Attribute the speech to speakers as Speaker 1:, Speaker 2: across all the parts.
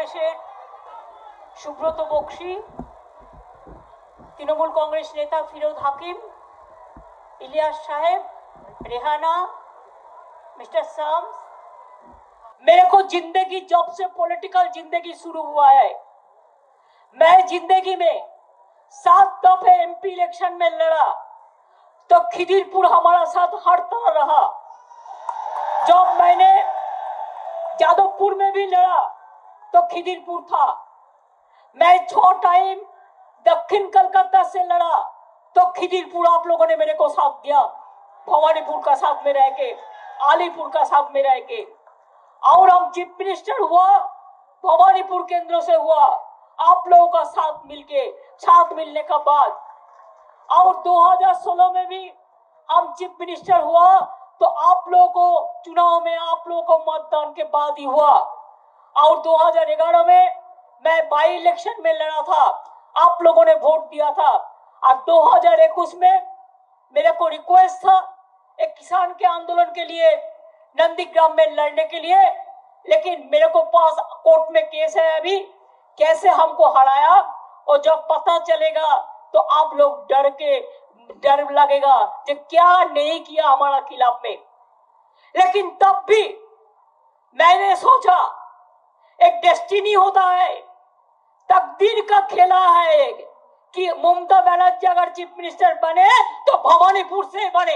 Speaker 1: কংগ্রেসের সুব্রত বক্সী, তৃণমূল कांग्रेस नेता फिरोज हाकिम, इलियास साहेब, रेहाना, मिस्टर साम्स। मेरे को जिंदगी जब से पॉलिटिकल जिंदगी शुरू हुआ है, मैं जिंदगी में 7 दफे एमपी इलेक्शन में लड़ा तो खिदिरपुर हमारा साथ हर तरह रहा। जब मैंने जादवपुर में भी लड़ा तो खिदिरपुर था। मैं 6 टाइम दक्षिण कलकत्ता से लड़ा तो खिदिरपुर आप लोगों ने मेरे को साथ दिया। भवानीपुर का साथ में रह के, आलीपुर का साथ में रह के, और हम चीफ मिनिस्टर हुआ भवानीपुर केंद्र से हुआ, आप लोगों का साथ मिलके, साथ मिलने का बाद। और 2016 में भी हम चीफ मिनिस्टर हुआ तो आप लोगों को चुनाव में आप लोगों को मतदान के बाद ही हुआ। और 2011 में मैं बाई इलेक्शन में लड़ा था, आप लोगों ने वोट दिया था। और 2021 में मेरे को रिक्वेस्ट था एक किसान के आंदोलन के लिए नंदीग्राम में लड़ने के लिए, लेकिन मेरे को पास कोर्ट में केस है अभी, कैसे हमको हराया। और जब पता चलेगा तो आप लोग डर लगेगा कि क्या नहीं किया हमारा खिलाफ में। लेकिन तब भी मैंने सोचा एक डेस्टिनी होता है, तकदीर का खेला है कि ममता बनर्जी अगर चीफ मिनिस्टर बने तो भवानीपुर से बने।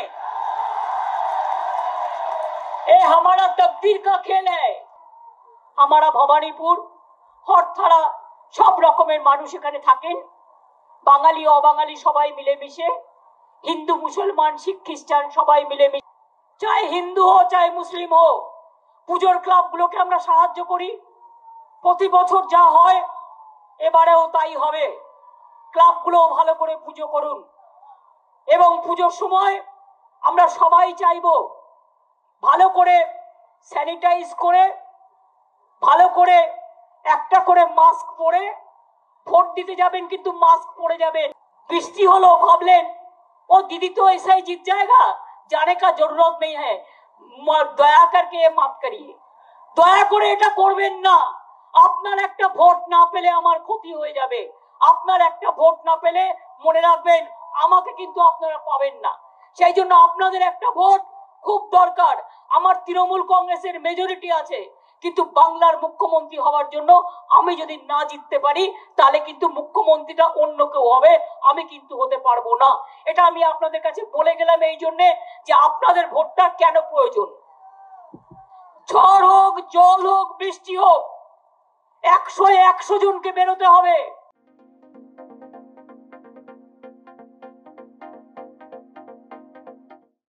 Speaker 1: ये हमारा तकदीर का खेल है। हमारा भवानीपुर हरथारा सब रकमेर मानुष एखाने थाकेन, बांगाली अबांगाली सबाई मिलेमिशे, हिंदू मुसलमान शिख ख्रिस्टान सबाई मिलेमिशे, चाहे हिंदू हो चाहे मुस्लिम हो, पुजोर क्लाबगुलोके आमरा साहाज्य करी। प्रति बछर जा हय एबारेও তাই হবে। ক্লাবগুলো ভালো করে পুজো করুন এবং পুজোর সময় আমরা সবাই চাইবো ভালো করে স্যানিটাইজ করে, ভালো করে একটা করে মাস্ক পরে ভোট দিতে যাবেন, কিন্তু মাস্ক পরে যাবেন। বৃষ্টি হলো ভাবলেন ও दीदी तो ऐसा ही जीत जाएगा, जाने का जरूरत नहीं है, दया करके माफ करिए, दया করে এটা করবেন না। আপনার একটা ভোট না পেলে আমার ক্ষতি হয়ে যাবে, আপনার একটা ভোট না পেলে মনে রাখবেন আমাকে কিন্তু আপনারা পাবেন না। সেই জন্য আপনাদের একটা ভোট খুব দরকার। আমার তৃণমূল কংগ্রেসের মেজরিটি আছে, কিন্তু বাংলার মুখ্যমন্ত্রী হওয়ার জন্য আমি যদি না জিততে পারি তাহলে কিন্তু মুখ্যমন্ত্রীটা অন্য কেউ হবে, আমি কিন্তু হতে পারবো না। এটা আমি আপনাদের কাছে বলে গেলাম এই জন্য যে আপনাদের ভোটটা কেন প্রয়োজন। ঝড় হোক, জল হোক, বৃষ্টি হোক, 100 জনকে বেরোতে হবে।